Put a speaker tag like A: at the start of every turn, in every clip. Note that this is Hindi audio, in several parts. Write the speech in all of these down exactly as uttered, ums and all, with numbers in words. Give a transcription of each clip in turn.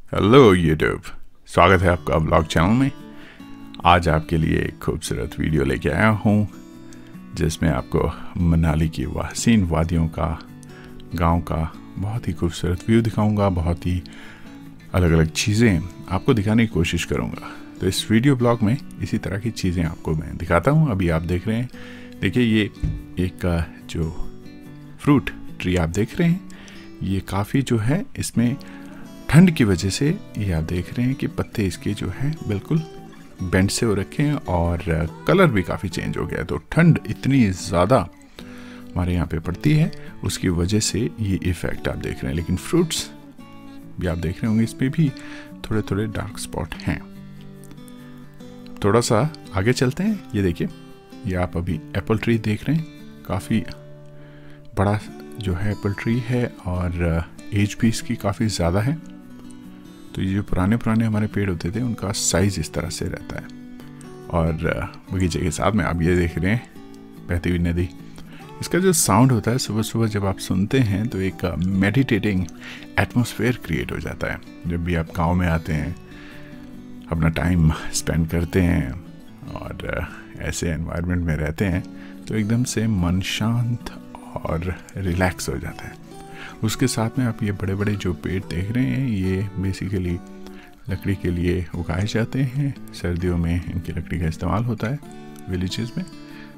A: हेलो यूट्यूब, स्वागत है आपका ब्लॉग चैनल में। आज आपके लिए एक खूबसूरत वीडियो लेके आया हूँ जिसमें आपको मनाली की हसीन वादियों का, गांव का बहुत ही खूबसूरत व्यू दिखाऊंगा। बहुत ही अलग अलग चीज़ें आपको दिखाने की कोशिश करूँगा। तो इस वीडियो ब्लॉग में इसी तरह की चीज़ें आपको मैं दिखाता हूँ। अभी आप देख रहे हैं, देखिए ये एक जो फ्रूट ट्री आप देख रहे हैं, ये काफ़ी जो है इसमें ठंड की वजह से ये आप देख रहे हैं कि पत्ते इसके जो है बिल्कुल बेंड से हो रखे हैं और कलर भी काफ़ी चेंज हो गया है। तो ठंड इतनी ज़्यादा हमारे यहाँ पे पड़ती है, उसकी वजह से ये इफ़ेक्ट आप देख रहे हैं। लेकिन फ्रूट्स भी आप देख रहे होंगे, इसमें भी थोड़े थोड़े डार्क स्पॉट हैं। थोड़ा सा आगे चलते हैं। ये देखिए, ये आप अभी एप्पल ट्री देख रहे हैं, काफ़ी बड़ा जो है एप्पल ट्री है और एज भी इसकी काफ़ी ज़्यादा है। तो ये जो पुराने पुराने हमारे पेड़ होते थे उनका साइज़ इस तरह से रहता है। और बगीचे के साथ में आप ये देख रहे हैं बहती हुई नदी। इसका जो साउंड होता है सुबह सुबह जब आप सुनते हैं तो एक मेडिटेटिंग एटमॉस्फेयर क्रिएट हो जाता है। जब भी आप गांव में आते हैं, अपना टाइम स्पेंड करते हैं और ऐसे एनवायरनमेंट में रहते हैं तो एकदम से मन शांत और रिलैक्स हो जाता है। उसके साथ में आप ये बड़े बड़े जो पेड़ देख रहे हैं, ये बेसिकली लकड़ी के लिए उगाए जाते हैं। सर्दियों में इनकी लकड़ी का इस्तेमाल होता है विलेजेस में।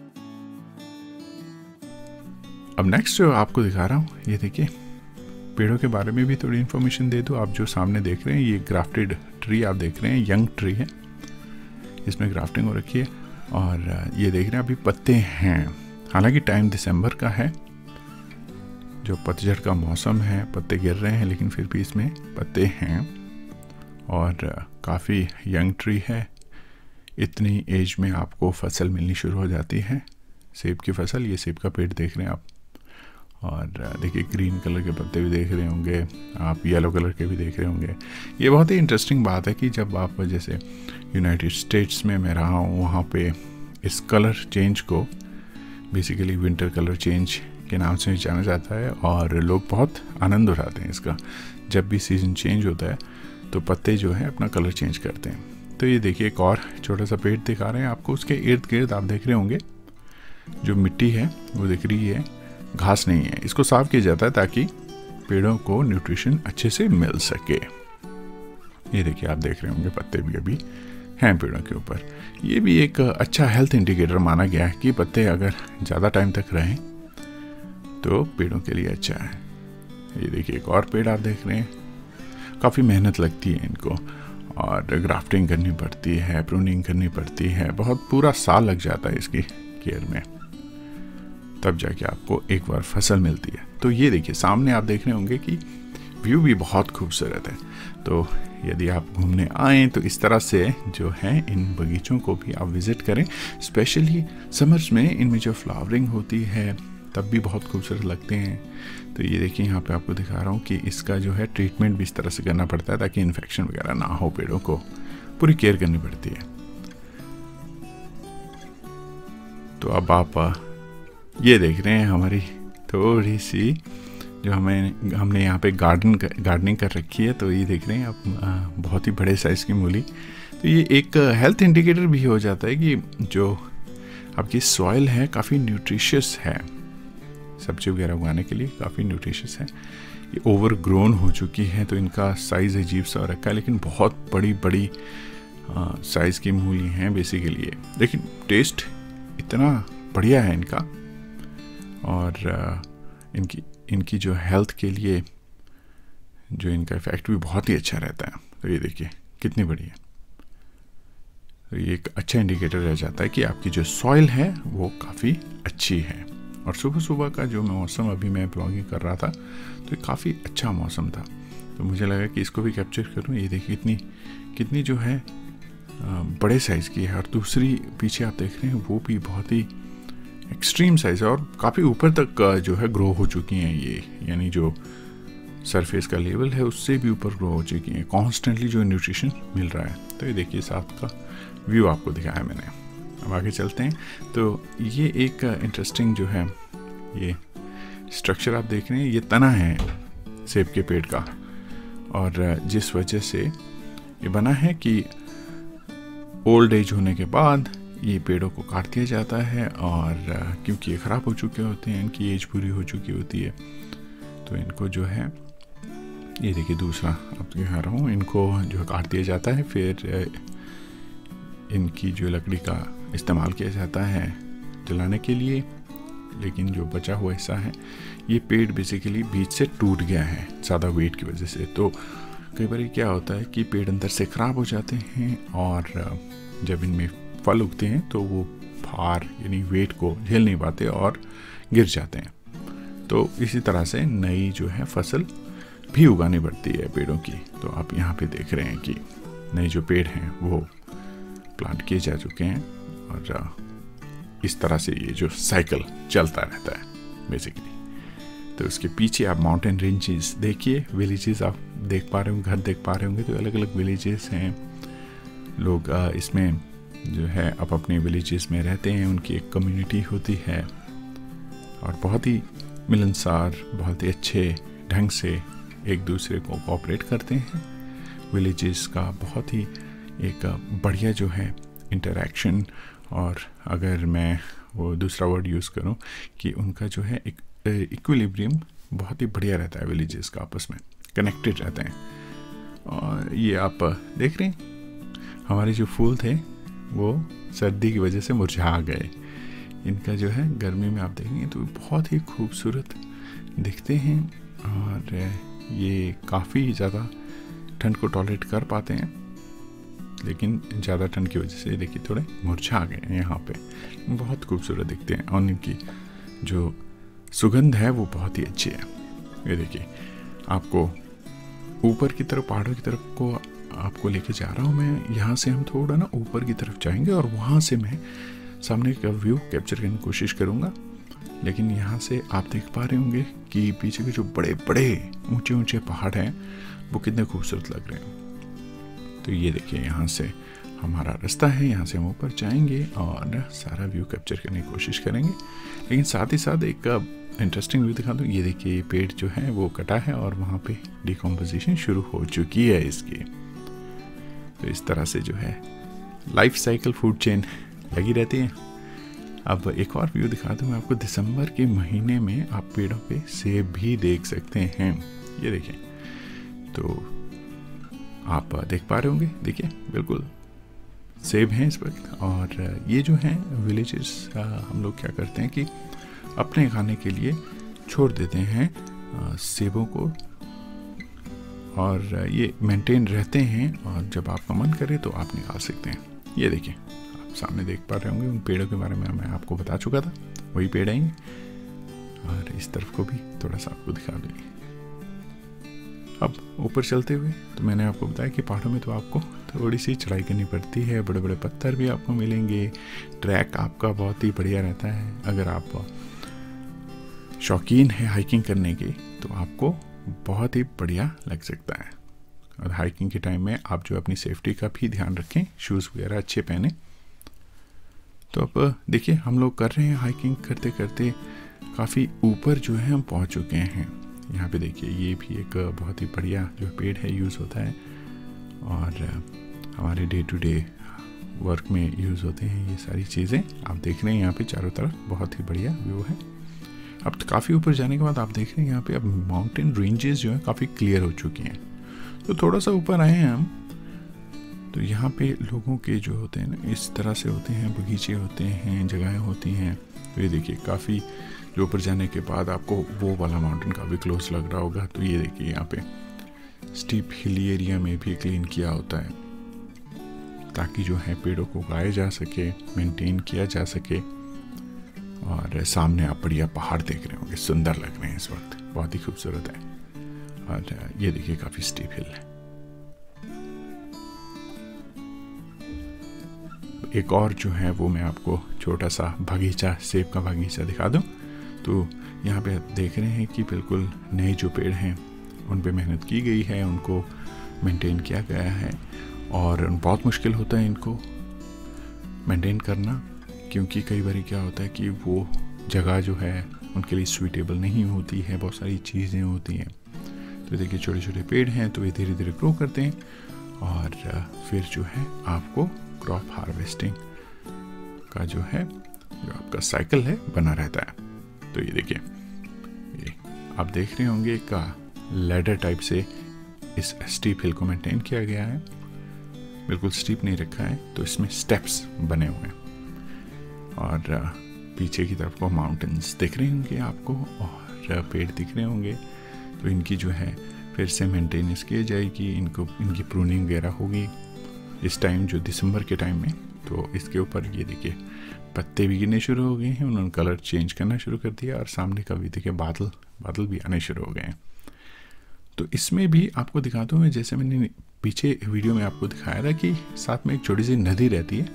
A: अब नेक्स्ट जो आपको दिखा रहा हूँ, ये देखिए, पेड़ों के बारे में भी थोड़ी इन्फॉर्मेशन दे दूँ। आप जो सामने देख रहे हैं ये ग्राफ्टेड ट्री आप देख रहे हैं, यंग ट्री है, इसमें ग्राफ्टिंग हो रखी है। और ये देख रहे हैं अभी पत्ते हैं, हालांकि टाइम दिसंबर का है, जो पतझड़ का मौसम है, पत्ते गिर रहे हैं, लेकिन फिर भी इसमें पत्ते हैं और काफ़ी यंग ट्री है। इतनी एज में आपको फसल मिलनी शुरू हो जाती है, सेब की फसल। ये सेब का पेड़ देख रहे हैं आप, और देखिए ग्रीन कलर के पत्ते भी देख रहे होंगे आप, येलो कलर के भी देख रहे होंगे। ये बहुत ही इंटरेस्टिंग बात है कि जब आप जैसे यूनाइटेड स्टेट्स में मैं रहा हूँ, वहाँ पे इस कलर चेंज को बेसिकली विंटर कलर चेंज के नाम से जाना जाता है और लोग बहुत आनंद उठाते हैं इसका। जब भी सीज़न चेंज होता है तो पत्ते जो है अपना कलर चेंज करते हैं। तो ये देखिए एक और छोटा सा पेड़ दिखा रहे हैं आपको, उसके इर्द गिर्द आप देख रहे होंगे जो मिट्टी है वो दिख रही है, घास नहीं है। इसको साफ किया जाता है ताकि पेड़ों को न्यूट्रिशन अच्छे से मिल सके। ये देखिए आप देख रहे होंगे पत्ते भी अभी हैं पेड़ों के ऊपर। ये भी एक अच्छा हेल्थ इंडिकेटर माना गया है कि पत्ते अगर ज़्यादा टाइम तक रहें तो पेड़ों के लिए अच्छा है। ये देखिए एक और पेड़ आप देख रहे हैं, काफ़ी मेहनत लगती है इनको और ग्राफ्टिंग करनी पड़ती है, प्रूनिंग करनी पड़ती है, बहुत पूरा साल लग जाता है इसकी केयर में, तब जाके आपको एक बार फसल मिलती है। तो ये देखिए सामने आप देख रहे होंगे कि व्यू भी बहुत खूबसूरत है। तो यदि आप घूमने आएँ तो इस तरह से जो है इन बगीचों को भी आप विज़िट करें। स्पेशली समर्स में इनमें जो फ्लावरिंग होती है तब भी बहुत खूबसूरत लगते हैं। तो ये देखिए यहाँ पे आपको दिखा रहा हूँ कि इसका जो है ट्रीटमेंट भी इस तरह से करना पड़ता है ताकि इन्फेक्शन वगैरह ना हो, पेड़ों को पूरी केयर करनी पड़ती है। तो अब आप ये देख रहे हैं हमारी थोड़ी सी जो हमें हमने यहाँ पे गार्डन गार्डनिंग कर रखी है। तो ये देख रहे हैं आप बहुत ही बड़े साइज़ की मूली। तो ये एक हेल्थ इंडिकेटर भी हो जाता है कि जो आपकी सॉइल है काफ़ी न्यूट्रिशियस है, सब्जी वगैरह उगाने के लिए काफ़ी न्यूट्रिशियस है। ये ओवर ग्रोन हो चुकी है तो इनका साइज़ अजीब सा रखा है, लेकिन बहुत बड़ी बड़ी साइज़ की मूली हैं बेसिकली ये। लेकिन टेस्ट इतना बढ़िया है इनका और आ, इनकी इनकी जो हेल्थ के लिए जो इनका इफ़ेक्ट भी बहुत ही अच्छा रहता है। तो ये देखिए कितनी बड़ी है। तो ये एक अच्छा इंडिकेटर रह जाता है कि आपकी जो सॉइल है वो काफ़ी अच्छी है। और सुबह सुबह का जो मौसम, अभी मैं ब्लॉगिंग कर रहा था तो काफ़ी अच्छा मौसम था, तो मुझे लगा कि इसको भी कैप्चर करूं। ये देखिए कितनी कितनी जो है बड़े साइज़ की है। और दूसरी पीछे आप देख रहे हैं वो भी बहुत ही एक्सट्रीम साइज़ है और काफ़ी ऊपर तक जो है ग्रो हो चुकी हैं ये, यानी जो सरफेस का लेवल है उससे भी ऊपर ग्रो हो चुकी हैं। कॉन्स्टेंटली जो न्यूट्रिशन मिल रहा है। तो ये देखिए साथ का व्यू आपको दिखाया मैंने। अब आगे चलते हैं। तो ये एक इंटरेस्टिंग जो है ये स्ट्रक्चर आप देख रहे हैं, ये तना है सेब के पेड़ का और जिस वजह से ये बना है कि ओल्ड एज होने के बाद ये पेड़ों को काट दिया जाता है, और क्योंकि ये ख़राब हो चुके होते हैं, इनकी एज पूरी हो चुकी होती है, तो इनको जो है, ये देखिए दूसरा अब दिखा रहा हूँ, इनको जो है काट दिया जाता है, फिर इनकी जो लकड़ी का इस्तेमाल किया जाता है जलाने के लिए। लेकिन जो बचा हुआ हिस्सा है, ये पेड़ बेसिकली बीच से टूट गया है ज़्यादा वेट की वजह से। तो कई बार क्या होता है कि पेड़ अंदर से ख़राब हो जाते हैं, और जब इनमें फल उगते हैं तो वो भार यानी वेट को झेल नहीं पाते और गिर जाते हैं। तो इसी तरह से नई जो है फसल भी उगानी पड़ती है पेड़ों की। तो आप यहाँ पे देख रहे हैं कि नए जो पेड़ हैं वो प्लांट किए जा चुके हैं, और इस तरह से ये जो साइकिल चलता रहता है बेसिकली। तो उसके पीछे आप माउंटेन रेंजेस देखिए, विलेजेस आप देख पा रहे होंगे, घर देख पा रहे होंगे। तो अलग अलग विलेजेस हैं, लोग इसमें जो है अब अपने विलेजेस में रहते हैं, उनकी एक कम्युनिटी होती है, और बहुत ही मिलनसार, बहुत ही अच्छे ढंग से एक दूसरे को कोऑपरेट करते हैं। विलेजेस का बहुत ही एक बढ़िया जो है इंटरैक्शन, और अगर मैं वो दूसरा वर्ड यूज़ करूं कि उनका जो है एक इक्विलिब्रियम बहुत ही बढ़िया रहता है। विलेजेस का आपस में कनेक्टेड रहते हैं। और ये आप देख रहे हैं, हमारे जो फूल थे वो सर्दी की वजह से मुरझा गए। इनका जो है गर्मी में आप देखेंगे तो बहुत ही खूबसूरत दिखते हैं, और ये काफ़ी ज़्यादा ठंड को टॉलरेट कर पाते हैं, लेकिन ज़्यादा ठंड की वजह से देखिए थोड़े मुरझा गए हैं। यहाँ पे बहुत खूबसूरत दिखते हैं, और इनकी जो सुगंध है वो बहुत ही अच्छी है। ये देखिए, आपको ऊपर की तरफ, पहाड़ों की तरफ को आपको लेके जा रहा हूँ मैं। यहाँ से हम थोड़ा ना ऊपर की तरफ जाएंगे, और वहाँ से मैं सामने का व्यू कैप्चर करने की कोशिश करूँगा। लेकिन यहाँ से आप देख पा रहे होंगे कि पीछे के जो बड़े बड़े ऊंचे ऊंचे पहाड़ हैं वो कितने खूबसूरत लग रहे हैं। तो ये देखिए, यहाँ से हमारा रास्ता है, यहाँ से हम ऊपर जाएंगे और सारा व्यू कैप्चर करने की कोशिश करेंगे। लेकिन साथ ही साथ एक इंटरेस्टिंग व्यू दिखा दूँ। ये देखिए, ये पेड़ जो है वो कटा है, और वहाँ पे डिकम्पोजिशन शुरू हो चुकी है इसकी। तो इस तरह से जो है लाइफ साइकिल फूड चेन लगी रहती है। अब एक और व्यू दिखा दूँ मैं आपको। दिसंबर के महीने में आप पेड़ों पे सेब भी देख सकते हैं। ये देखिए, तो आप देख पा रहे होंगे, देखिए बिल्कुल सेब हैं इस वक्त। और ये जो हैं विलेजेस, हम लोग क्या करते हैं कि अपने खाने के लिए छोड़ देते हैं सेबों को, और ये मेंटेन रहते हैं, और जब आपका मन करे तो आप निकाल सकते हैं। ये देखिए, आप सामने देख पा रहे होंगे, उन पेड़ों के बारे में मैं आपको बता चुका था, वही पेड़ आएंगे। और इस तरफ को भी थोड़ा सा आपको दिखा देंगे। अब ऊपर चलते हुए तो मैंने आपको बताया कि पहाड़ों में तो आपको थोड़ी सी चढ़ाई करनी पड़ती है, बड़े बड़े पत्थर भी आपको मिलेंगे। ट्रैक आपका बहुत ही बढ़िया रहता है। अगर आप शौकीन है हाइकिंग करने के तो आपको बहुत ही बढ़िया लग सकता है। और हाइकिंग के टाइम में आप जो अपनी सेफ्टी का भी ध्यान रखें, शूज़ वगैरह अच्छे पहने। तो अब देखिए, हम लोग कर रहे हैं हाइकिंग करते करते काफ़ी ऊपर जो है हम पहुंच चुके हैं। यहाँ पे देखिए, ये भी एक बहुत ही बढ़िया जो पेड़ है यूज़ होता है, और हमारे डे टू डे वर्क में यूज़ होते हैं ये सारी चीज़ें। आप देख रहे हैं यहाँ पे चारों तरफ बहुत ही बढ़िया व्यू है। अब तो काफ़ी ऊपर जाने के बाद आप देख रहे हैं यहाँ पे अब माउंटेन रेंजेस जो है काफ़ी क्लियर हो चुकी हैं। तो थोड़ा सा ऊपर आए हैं हम, तो यहाँ पे लोगों के जो होते हैं ना इस तरह से होते हैं, बगीचे होते हैं, जगहें होती हैं। तो ये देखिए, काफ़ी जो ऊपर जाने के बाद आपको वो वाला माउंटेन काफ़ी क्लोज लग रहा होगा। तो ये देखिए, यहाँ पे स्टीप हिली एरिया में भी क्लीन किया होता है, ताकि जो है पेड़ों को उगाया जा सके, मेंटेन किया जा सके। और सामने आप बढ़िया पहाड़ देख रहे होंगे, सुंदर लग रहे हैं इस वक्त, बहुत ही खूबसूरत है। और ये देखिए, काफ़ी स्टीप हिल है। एक और जो है वो मैं आपको छोटा सा बगीचा, सेब का बगीचा दिखा दूं। तो यहाँ पे देख रहे हैं कि बिल्कुल नए जो पेड़ हैं उन पे मेहनत की गई है, उनको मेंटेन किया गया है। और बहुत मुश्किल होता है इनको मेंटेन करना, क्योंकि कई बार क्या होता है कि वो जगह जो है उनके लिए सूटेबल नहीं होती है, बहुत सारी चीज़ें होती हैं। तो देखिए छोटे छोटे पेड़ हैं, तो ये धीरे धीरे ग्रो करते हैं और फिर जो है आपको क्रॉप हार्वेस्टिंग का जो है जो आपका साइकिल है बना रहता है। तो ये देखिए, ये आप देख रहे होंगे का लैडर टाइप से इस स्टीप हिल को मेंटेन किया गया है, बिल्कुल स्टीप नहीं रखा है, तो इसमें स्टेप्स बने हुए हैं और पीछे की तरफ को माउंटेन्स दिख रहे होंगे आपको और पेड़ दिख रहे होंगे। तो इनकी जो है फिर से मेंटेनेंस की जाएगी, इनको इनकी प्रूनिंग वगैरह होगी इस टाइम जो दिसंबर के टाइम में। तो इसके ऊपर ये देखिए पत्ते भी गिरने शुरू हो गए हैं, उन्होंने कलर चेंज करना शुरू कर दिया और सामने का भी देखिए बादल बादल भी आने शुरू हो गए हैं। तो इसमें भी आपको दिखाता हूँ, जैसे मैंने पीछे वीडियो में आपको दिखाया था कि साथ में एक छोटी सी नदी रहती है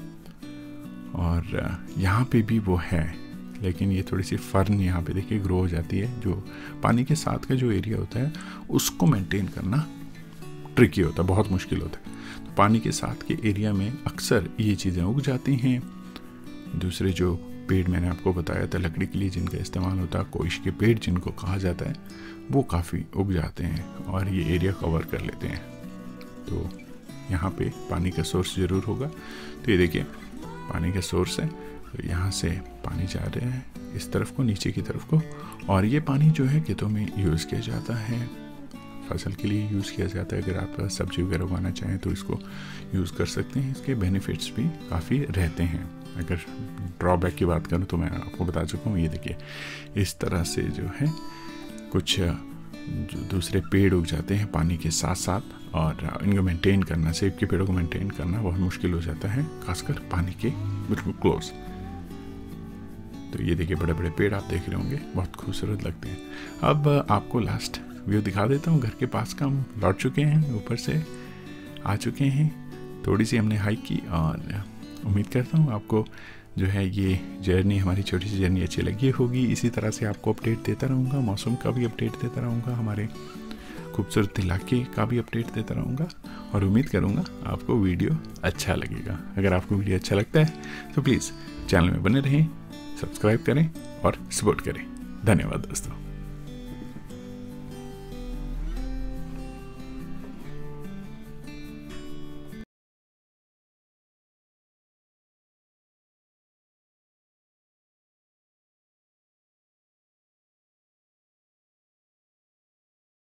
A: और यहाँ पे भी वो है, लेकिन ये थोड़ी सी फर्न यहाँ पे देखिए ग्रो हो जाती है। जो पानी के साथ का जो एरिया होता है उसको मेंटेन करना ट्रिकी होता है, बहुत मुश्किल होता है। तो पानी के साथ के एरिया में अक्सर ये चीज़ें उग जाती हैं। दूसरे जो पेड़ मैंने आपको बताया था लकड़ी के लिए जिनका इस्तेमाल होता है, कोइश के पेड़ जिनको कहा जाता है, वो काफ़ी उग जाते हैं और ये एरिया कवर कर लेते हैं। तो यहाँ पे पानी का सोर्स ज़रूर होगा। तो ये देखिए पानी का सोर्स है, तो यहाँ से पानी जा रहे हैं इस तरफ को, नीचे की तरफ को, और ये पानी जो है खेतों में यूज़ किया जाता है, फसल के लिए यूज़ किया जाता है। अगर आप सब्जी वगैरह उगाना चाहें तो इसको यूज़ कर सकते हैं। इसके बेनिफिट्स भी काफ़ी रहते हैं। अगर ड्रॉबैक की बात करूँ तो मैं आपको बता चुका हूँ। ये देखिए इस तरह से जो है कुछ जो दूसरे पेड़ उग जाते हैं पानी के साथ साथ, और इनको मेंटेन करना, सेब के पेड़ों को मेंटेन करना बहुत मुश्किल हो जाता है, खासकर पानी के बिल्कुल क्लोज। तो ये देखिए बड़े बड़े पेड़ आप देख रहे होंगे, बहुत खूबसूरत लगते हैं। अब आपको लास्ट व्यू दिखा देता हूँ। घर के पास का हम लौट चुके हैं, ऊपर से आ चुके हैं, थोड़ी सी हमने हाइक की और उम्मीद करता हूँ आपको जो है ये जर्नी, हमारी छोटी सी जर्नी अच्छी लगी होगी। इसी तरह से आपको अपडेट देता रहूँगा, मौसम का भी अपडेट देता रहूँगा, हमारे खूबसूरत इलाके का भी अपडेट देता रहूँगा और उम्मीद करूँगा आपको वीडियो अच्छा लगेगा। अगर आपको वीडियो अच्छा लगता है तो प्लीज़ चैनल में बने रहें, सब्सक्राइब करें और सपोर्ट करें। धन्यवाद दोस्तों।